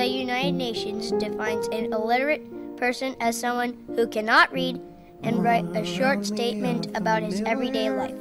The United Nations defines an illiterate person as someone who cannot read and write a short statement about his everyday life.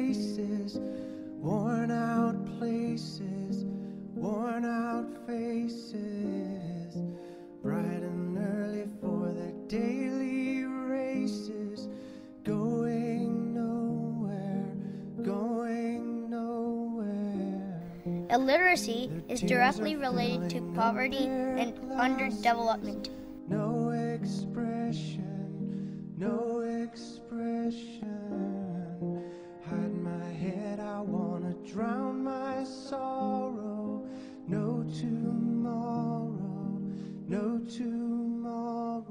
Worn out places, worn out faces, bright and early for their daily races, going nowhere, going nowhere. Illiteracy is directly related to poverty and underdevelopment. No expression, no expression. Hide my head, I wanna drown my sorrow. No tomorrow, no tomorrow.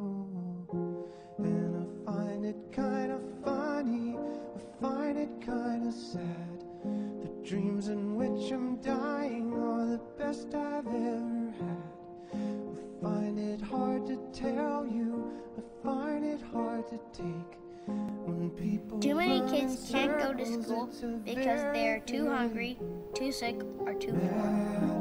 And I find it kind of funny, I find it kind of sad. The dreams in which I'm dying are the best I've ever had. I find it hard to tell you, I find it hard to take. Too many kids can't go to school because they are too hungry, too sick, or too poor.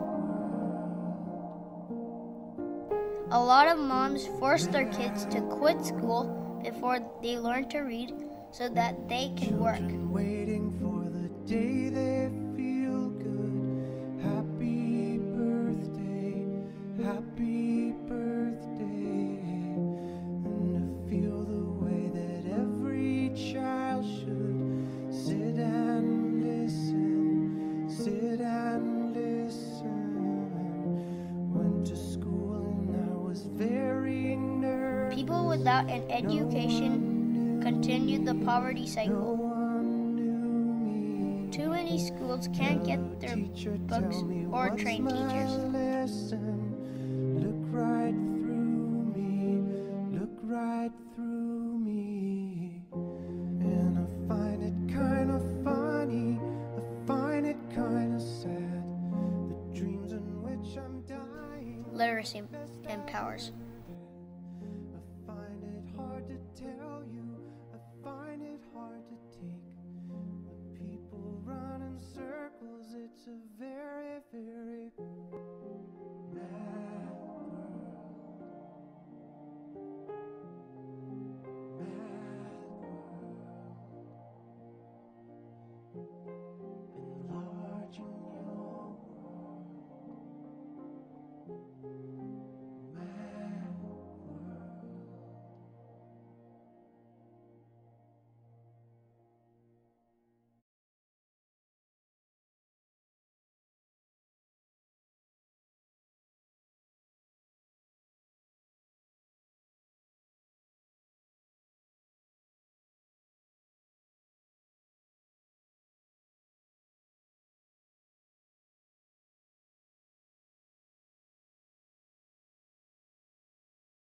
A lot of moms force their kids to quit school before they learn to read so that they can work. Waiting for the day they feel good. Happy birthday, happy birthday. And to feel the way that every child should sit and listen, sit and listen. Went to school and I was very nervous. People without an education continue the poverty cycle. Too many schools can't get their books or train teachers. Look right through me, look right through me. And I find it kind of funny, I find it kind of sad. The dreams in which I'm dying. Literacy empowers.